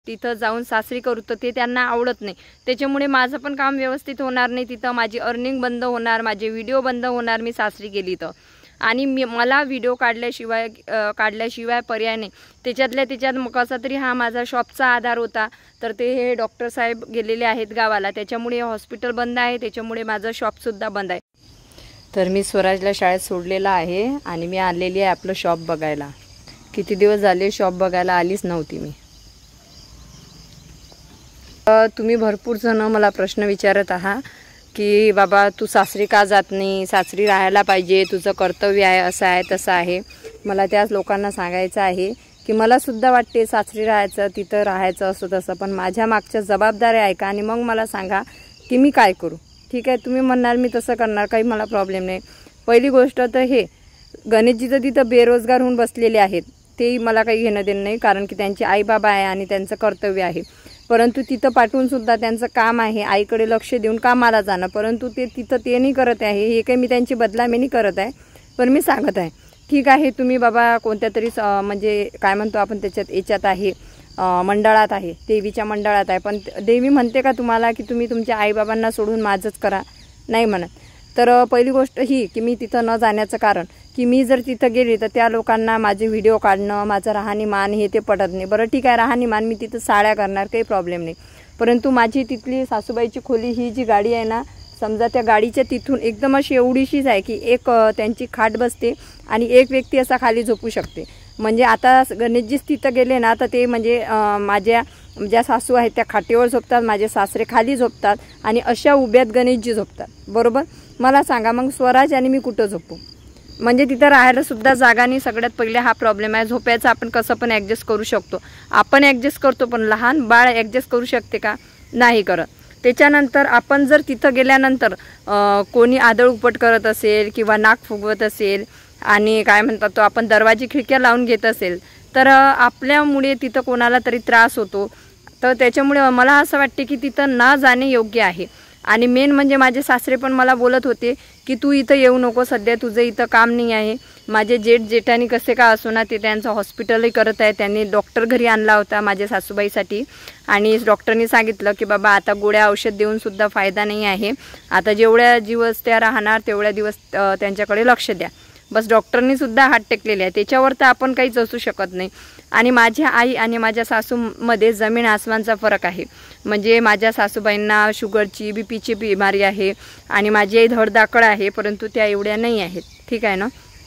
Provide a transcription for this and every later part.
तिथं जाऊन सासरी करू तर ते त्यांना आवडत नाही। त्याच्यामुळे माझं पण काम व्यवस्थित होणार नाही, तिथं माझी अर्निंग बंद होणार, माझे व्हिडिओ बंद होणार मी सासरी गेली तर। आणि मला व्हिडिओ काढल्याशिवाय पर्याय नाही। त्याच्यात कसा तरी हा माझा शॉपचा आधार होता। तर ते हे डॉक्टर साहेब गेलेले आहेत गावाला, त्याच्यामुळे हॉस्पिटल बंद आहे, त्याच्यामुळे माझं शॉपसुद्धा बंद आहे। तर मी स्वराजला शाळेत सोडलेला आहे आणि मी आलेली आहे आपलं शॉप बघायला। किती दिवस झाले शॉप बघायला आलीच नव्हती मी। तुम्ही भरपूर जण मला प्रश्न विचारत आहात की बाबा तू सासरी का जात नाही, सासरी राहायला पाहिजे, तुझं कर्तव्य आहे, असं आहे तसं आहे। मला त्याच लोकांना सांगायचं आहे की मला सुद्धा वाटते सासरी राहायचं, तिथं राहायचं असं तसं, पण माझ्या मागच्या जबाबदाऱ्या ऐका आणि मग मला सांगा की मी काय करू। ठीक आहे, तुम्ही म्हणणार मी तसं करणार, काही मला प्रॉब्लेम नाही। पहिली गोष्ट तर हे गणेशजी तर तिथं बेरोजगार होऊन बसलेले आहेत, तेही मला काही घेणं देणं नाही, कारण की त्यांचे आई बाबा आहे आणि त्यांचं कर्तव्य आहे। परंतु तिथं पाठवून सुद्धा त्यांचं काम आहे आईकडे लक्ष देऊन कामाला जाणं, परंतु ते तिथं ते नाही करत आहे। हे काही मी त्यांची बदनामी नाही करत आहे, पण मी सांगत आहे ठीक आहे तुम्ही बाबा कोणत्या तरी म्हणजे काय म्हणतो आपण याच्यात आहे, मंडळात आहे, देवीच्या मंडळात आहे, पण देवी म्हणते का तुम्हाला की तुम्ही तुमच्या आईबाबांना सोडून माझंच करा, नाही म्हणत। तर पहिली गोष्ट ही की मी तिथं न जाण्याचं कारण की मी जर तिथं गेली तर त्या लोकांना माझे व्हिडिओ काढणं, माझं राहणीमान हे ते पटत नाही। बरं ठीक आहे, राहणीमान मी तिथं साड्या करणार, काही प्रॉब्लेम नाही, परंतु माझी तिथली सासूबाईची खोली ही जी गाडी आहे ना, समजा त्या गाडीच्या तिथून एकदम अशी एवढीशीच आहे की एक त्यांची खाट बसते आणि एक व्यक्ती असा खाली झोपू शकते। म्हणजे आता गणेशजीच तिथं गेले ना तर ते म्हणजे माझ्या ज्या सासू आहेत त्या खाटेवर झोपतात, माझे सासरे खाली झोपतात आणि अशा उभ्यात गणेशजी झोपतात, बरोबर। मला सांगा मग स्वराज आणि मी कुठं झोपू? म्हणजे तिथं राहायला सुद्धा जागा नाही। सगळ्यात पहिले हा प्रॉब्लेम आहे। झोपायचं आपण कसं पण ॲडजस्ट करू शकतो, आपण ॲडजस्ट करतो, पण लहान बाळ ॲडजस्ट करू शकते का? नाही करत। त्याच्यानंतर आपण जर तिथं गेल्यानंतर कोणी आदळ उपट करत असेल किंवा नाक फुगवत असेल आणि काय म्हणतात तो आपण दरवाजी खिडक्या लावून घेत असेल तर आपल्यामुळे तिथं कोणाला तरी त्रास होतो। तर त्याच्यामुळे मला असं वाटते की तिथं न जाणे योग्य आहे। आणि मेन म्हणजे माझे सासरे पण मला बोलत होते की तू इथं येऊ नको, सध्या तुझं इथं काम नाही आहे। माझे जेठानी कसे का असो ना, ते त्यांचं हॉस्पिटलही करत आहे, त्यांनी डॉक्टर घरी आणला होता माझ्या सासूबाईसाठी आणि डॉक्टरनी सांगितलं की बाबा आता गोळ्या औषध देऊन सुद्धा फायदा नाही आहे, आता जेवढ्या दिवस त्या राहणार तेवढ्या दिवस त्यांच्याकडे लक्ष द्या, बस। डॉक्टरनी सुद्धा हात टेकलेले आहे, त्याच्यावर तर आपण काहीच असू शकत नाही। आणि माझ्या आई आणि माझ्या सासूमध्ये जमीन आसमानचा फरक आहे। म्हणजे माझ्या सासूबाईंना शुगरची बीपीची बिमारी आहे आणि माझी आई धडधाकड आहे, परंतु त्या एवढ्या नाही आहेत, ठीक आहे ना।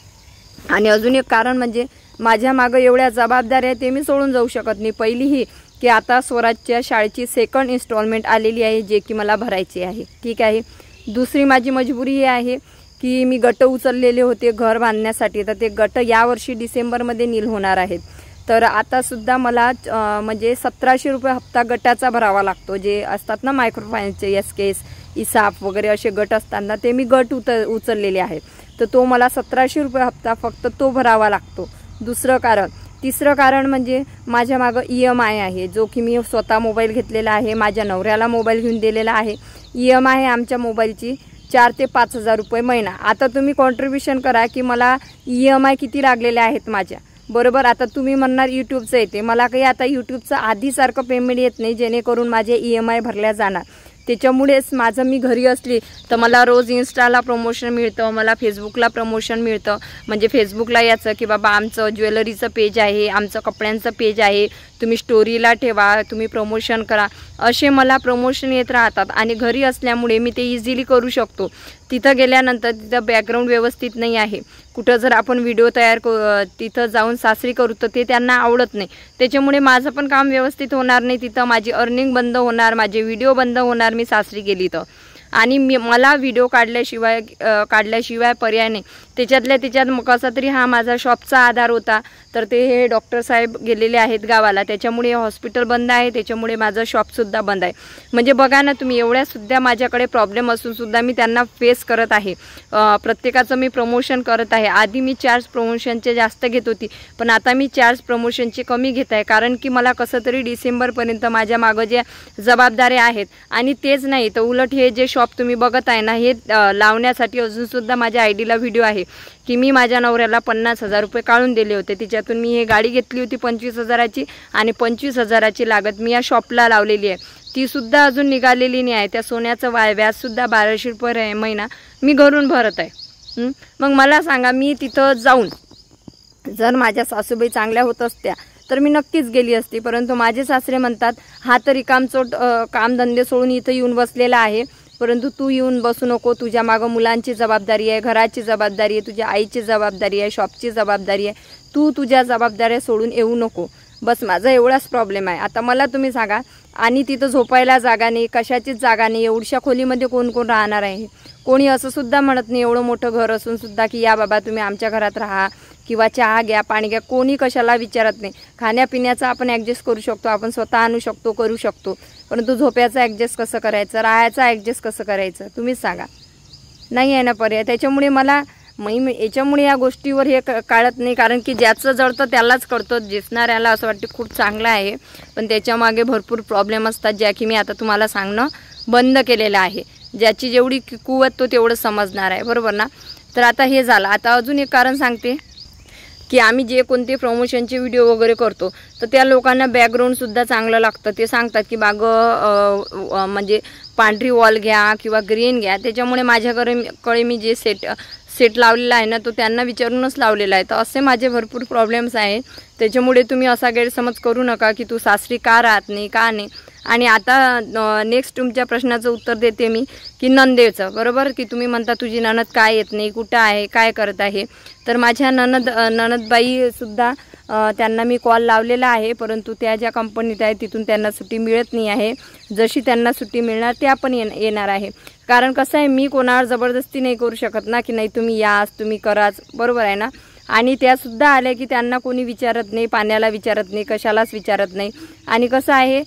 आणि अजून एक कारण म्हणजे माझ्या मागं एवढ्या जबाबदाऱ्या आहे ते मी सोडून जाऊ शकत नाही। पहिली ही की आता स्वराजच्या शाळेची सेकंड इन्स्टॉलमेंट आलेली आहे जे की मला भरायची आहे, ठीक आहे। दुसरी माझी मजबुरी ही आहे की मी गट उचललेले होते घर बांधण्यासाठी, तर ते गट यावर्षी डिसेंबरमध्ये नील होणार आहेत। तर आता सुद्धा मला म्हणजे 1700 रुपये हप्ता गटाचा भरावा लागतो, जे असतात ना मायक्रोफायनान्सचे एसकेएस इसाफ वगैरे असे गट असतात ना, ते मी गट उचललेले आहेत, तर तो मला 1700 रुपये हप्ता फक्त तो भरावा लागतो। दुसरं कारण। तिसरं कारण म्हणजे माझ्या मागं EMI आहे, जो की मी स्वतः मोबाईल घेतलेला आहे, माझ्या नवऱ्याला मोबाईल घेऊन दिलेला आहे। EMI आहे आमच्या मोबाईलची 4 ते 5 हजार रुपये महिना। आता तुम्ही कॉन्ट्रीब्युशन करा की मला EMI किती लागलेले आहेत माझ्या, बरोबर। आता तुम्ही म्हणणार यूट्यूबचं येते, मला काही आता यूट्यूबचं आधीसारखं पेमेंट येत नाही जेणेकरून माझे EMI भरल्या जाणार। त्याच्यामुळेच माझं मी घरी असली तर मला रोज इन्स्टाला प्रमोशन मिळतं, मला फेसबुकला प्रमोशन मिळतं। म्हणजे फेसबुकला याचं की बाबा आमचं ज्वेलरीचं पेज आहे, आमचं कपड्यांचं पेज आहे, तुम्ही स्टोरीला ठेवा, तुम्ही प्रमोशन करा, असे मला प्रमोशन येत राहतात। आणि घरी असल्यामुळे मी ते इझिली करू शकतो। तिथं गेल्यानंतर तिथं बॅकग्राऊंड व्यवस्थित नाही आहे, कुठं जर आपण व्हिडिओ तयार तिथं जाऊन सासरी करू तर ते त्यांना आवडत नाही, त्याच्यामुळे माझं पण काम व्यवस्थित होणार नाही, तिथं माझी अर्निंग बंद होणार, माझे व्हिडिओ बंद होणार मी सासरी गेली तर। आणि मला व्हिडिओ काढल्याशिवाय पर्याय नाही। त्याच्यात कसा तरी हा माझा शॉपचा आधार होता। तर ते हे डॉक्टर साहेब गेलेले आहेत गावाला, त्याच्यामुळे हॉस्पिटल बंद आहे, त्याच्यामुळे माझं शॉपसुद्धा बंद आहे। म्हणजे बघा ना तुम्ही, एवढ्या सुद्धा माझ्याकडे प्रॉब्लेम असून सुद्धा मी त्यांना फेस करत आहे। प्रत्येकाचं मी प्रमोशन करत आहे। आधी मी चार्ज प्रमोशनचे जास्त घेत होती, पण आता मी चार्ज प्रमोशनचे कमी घेत आहे, कारण की मला कसं तरी डिसेंबरपर्यंत माझ्या मागं ज्या जबाबदाऱ्या आहेत, आणि तेच नाही तर उलट हे जे शॉप तुम्ही बघत आहे ना, हे लावण्यासाठी अजूनसुद्धा माझ्या आयडीला व्हिडिओ आहे, की मी माझ्या नवऱ्याला 50,000 रुपये काढून दिले होते, तिच्यातून मी हे गाडी घेतली होती 25,000ची आणि 25,000ची लागत मी या शॉपला लावलेली आहे, ती सुद्धा अजून निघालेली नाही आहे. त्या सोन्याचं व्याजसुद्धा 1200 रुपये महिना मी घरून भरत आहे. मग मला सांगा, मी तिथं जाऊन जर माझ्या सासूबाई चांगल्या होत असत्या तर मी नक्कीच गेली असती, परंतु माझे सासरे म्हणतात हा तरी कामधंदे सोडून इथं येऊन बसलेला आहे, परंतु तू येऊन बसू नको, तुझ्या मागं मुलांची जबाबदारी आहे, घराची जबाबदारी आहे, तुझ्या आईची जबाबदारी आहे, शॉपची जबाबदारी आहे, तू तुझ्या जबाबदाऱ्या सोडून येऊ नको. बस माझा एवढाच प्रॉब्लेम आहे. आता मला तुम्ही सांगा, आणि तिथं झोपायला जागा नाही, कशाचीच जागा नाही, एवढ्या खोलीमध्ये कोण कोण राहणार आहे? कोणी असं सुद्धा म्हणत नाही, एवढं मोठं घर असून सुद्धा की या बाबा तुम्ही आमच्या घरात राहा किंवा चहा घ्या, पाणी घ्या, कोणी कशाला विचारत नाही. खाण्यापिण्याचं आपण ॲडजस्ट करू शकतो, आपण स्वतः आणू शकतो, करू शकतो, परंतु झोप्याचं ॲडजस्ट कसं करायचं, राहायचं ॲडजस्ट कसं करायचं, तुम्हीच सांगा. नाही आहे ना पर्याय. त्याच्यामुळे मला याच्यामुळे या गोष्टीवर हे काढत नाही, कारण की ज्याचं जळतं त्यालाच कळतं. दिसणाऱ्याला असं वाटतं खूप चांगलं आहे, पण त्याच्यामागे भरपूर प्रॉब्लेम असतात, ज्या की मी आता तुम्हाला सांगणं बंद केलेलं आहे. ज्याची जेवढी कुवत तो तेवढं समजणार आहे, बरोबर ना. तर आता हे झालं. आता अजून एक कारण सांगते की आम्ही जे कोणते प्रमोशनचे व्हिडिओ वगैरे करतो तर त्या लोकांना बॅकग्राऊंडसुद्धा चांगलं लागतं. ते सांगतात की म्हणजे पांढरी वॉल घ्या किंवा ग्रीन घ्या. त्याच्यामुळे माझ्याकडे मी जे सेट लावलेला आहे ना, तो त्यांना विचारूनच लावलेला आहे. तर असे माझे भरपूर प्रॉब्लेम्स आहेत. त्याच्यामुळे तुम्ही असा गैरसमज करू नका की तू सासरी का राहत नाही, का नाही. आणि आता नेक्स्ट तुमच्या प्रश्नाचं उत्तर देते मी की नंदेचं, बरोबर, की तुम्ही म्हणता तुझी नणद काय येत नाही, कुठं आहे, काय करत आहे. तर माझ्या नणदबाईसुद्धा त्यांना मी कॉल लावलेला आहे, परंतु त्या ज्या कंपनीत आहे तिथून त्यांना सुट्टी मिळत नाही आहे. जशी त्यांना सुट्टी मिळणार त्या पण येणार आहे. कारण कसं आहे, मी कोणावर जबरदस्ती नाही करू शकत ना, की नाही तुम्ही याच, तुम्ही कराच, बरोबर आहे ना. आणि त्यासुद्धा आल्या की त्यांना कोणी विचारत नाही, पाण्याला विचारत नाही, कशालाच विचारत नाही. आणि कसं आहे,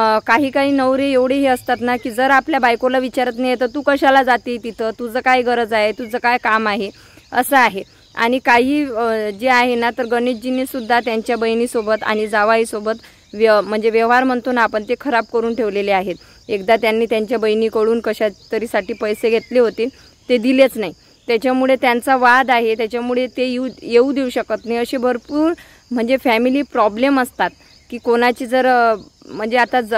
काही नवरे एवढे हे असतात ना की जर आपल्या बायकोला विचारत नाही तर तू कशाला जाते तिथं, तुझं काय गरज आहे, तुझं काय काम आहे, असं आहे. आणि काही जे आहे ना, तर गणेशजींनी सुद्धा त्यांच्या बहिणीसोबत आणि जावाईसोबत म्हणजे व्यवहार म्हणतो ना आपण, ते खराब करून ठेवलेले आहेत. एकदा त्यांनी त्यांच्या बहिणीकडून कशा तरीसाठी पैसे घेतले होते, ते दिलेच नाही. त्याच्यामुळे त्यांचा वाद आहे, त्याच्यामुळे ते येऊ देऊ शकत नाही. असे भरपूर म्हणजे फॅमिली प्रॉब्लेम असतात की कोणाची जर म्हणजे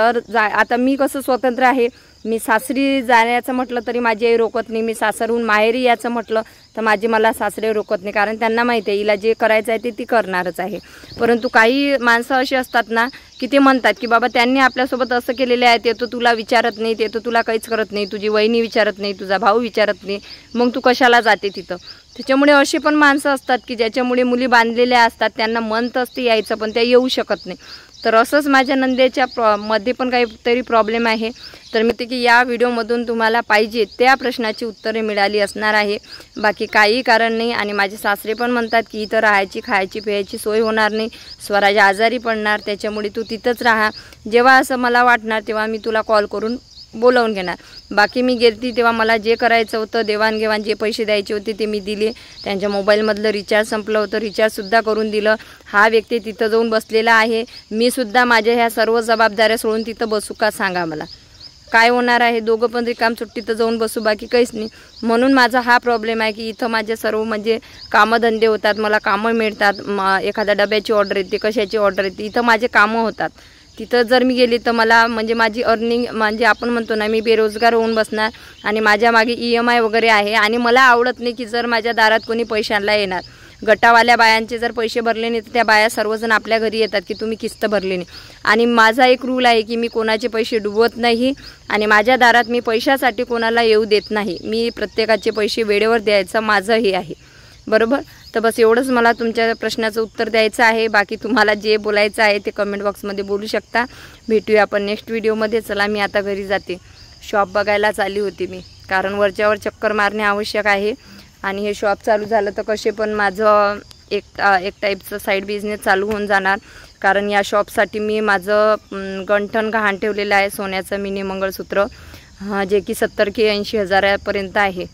आता मी कसं स्वतंत्र आहे, मी सासरी जाण्याचं म्हटलं तरी माझी आई रोकत नाही, मी सासरहून माहेरी याचं म्हटलं तर मला सासरे रोकत नाही, कारण त्यांना माहिती आहे हिला जे करायचं आहे ते ती करणारच आहे. परंतु काही माणसं अशी असतात ना की ते म्हणतात की बाबा त्यांनी आपल्यासोबत असं केलेलं आहे, ते तर तुला विचारत नाही, ते तर तुला काहीच करत नाही, तुझी वहिनी विचारत नाही, तुझा भाऊ विचारत नाही, मग तू कशाला जाते तिथं. त्याच्यामुळे अशी पण माणसं असतात की ज्याच्यामुळे मुली बांधलेल्या असतात, त्यांना मन तर असते यायचं पण त्या येऊ शकत नाही. तर असंच माझ्या नंदेच्या मध्ये पण काहीतरी प्रॉब्लेम आहे. तर मी की या व्हिडिओमधून तुम्हाला पाहिजे त्या प्रश्नाची उत्तरे मिळाली असणार आहे, बाकी काही कारण नाही. आणि माझे सासरे पण म्हणतात की इथं राहायची, खायची, प्यायची सोय होणार नाही, स्वराज आजारी पडणार, त्याच्यामुळे तू तिथंच राहा. जेव्हा असं मला वाटणार तेव्हा मी तुला कॉल करून बोलावून घेणार. बाकी मी गेलती तेव्हा मला जे करायचं होतं, देवाणघेवाण जे पैसे द्यायचे होते ते मी दिले. त्यांच्या मोबाईलमधलं रिचार्ज संपलं होतं, रिचार्जसुद्धा करून दिलं. हा व्यक्ती तिथं जाऊन बसलेला आहे, मी सुद्धा माझ्या ह्या सर्व जबाबदाऱ्या सोडून तिथं बसू का सांगा. मला काय होणार आहे, दोघं पण रिकाम सुट्टीत जाऊन बसू, बाकी काहीच नाही. म्हणून माझा हा प्रॉब्लेम आहे की इथं माझे सर्व म्हणजे कामधंदे होतात, मला कामं मिळतात. एखाद्या डब्याची ऑर्डर येते, कशाची ऑर्डर येते, इथं माझे कामं होतात. तिथं जर मी गेली तर मला म्हणजे माझी अर्निंग म्हणजे आपण म्हणतो ना, मी बेरोजगार होऊन बसणार आणि माझ्या मागे EMI वगैरे आहे. आणि मला आवडत नाही की जर माझ्या दारात कोणी पैशांना येणार, गटावाल्या बायांचे जर पैसे भरले नाही तर त्या बाया सर्वजण आपल्या घरी येतात की तुम्ही किस्त भरली नाही. आणि माझा एक रूल आहे की मी कोणाचे पैसे डुबवत नाही आणि माझ्या दारात मी पैशासाठी कोणाला येऊ देत नाही. मी प्रत्येकाचे पैसे वेळेवर द्यायचं माझं हे आहे, बरोबर. तर बस एवढंच मला तुमच्या प्रश्नाचं उत्तर द्यायचं आहे. बाकी तुम्हाला जे बोलायचं आहे ते कमेंट बॉक्समध्ये बोलू शकता. भेटूया आपण नेक्स्ट व्हिडिओमध्ये. चला मी आता घरी जाते. शॉप बघायला चालली होती मी, कारण वरच्यावर चक्कर मारणे आवश्यक आहे. आणि हे शॉप चालू झालं तर कसे पण माझं एक टाईपचं साईड बिझनेस चालू होऊन जाणार. कारण या शॉपसाठी मी माझं गंठण गहाण ठेवलेलं आहे, सोन्याचं मिनी मंगळसूत्र, जे की 70 की 80 हजारापर्यंत आहे.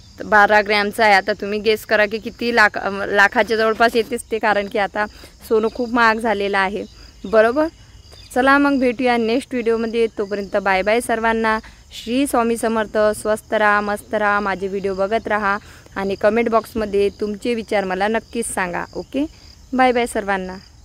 12 ग्रॅमचं आहे. आता तुम्ही गेस करा की किती लाखाच्या जवळपास येतेच ते, कारण की आता सोनं खूप महाग झालेलं आहे, बरोबर. चला मग भेटूया नेक्स्ट व्हिडिओमध्ये. तोपर्यंत बाय बाय सर्वांना. श्री स्वामी समर्थ. स्वस्त राहा, मस्त राहा. माझे व्हिडिओ बघत राहा आणि कमेंट बॉक्समध्ये तुमचे विचार मला नक्कीच सांगा. ओके, बाय बाय सर्वांना.